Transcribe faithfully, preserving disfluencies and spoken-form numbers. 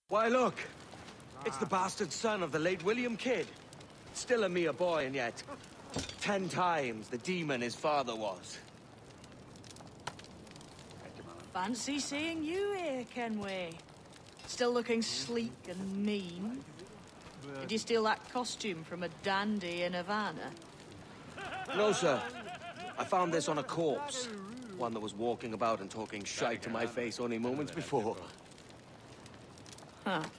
Why, look. It's the bastard son of the late William Kidd. Still a mere boy, and yet ten times the demon his father was. Fancy seeing you here, Kenway. Still looking sleek and mean. Did you steal that costume from a dandy in Havana? No, sir. I found this on a corpse. One that was walking about and talking shite to my face only moments before. Huh.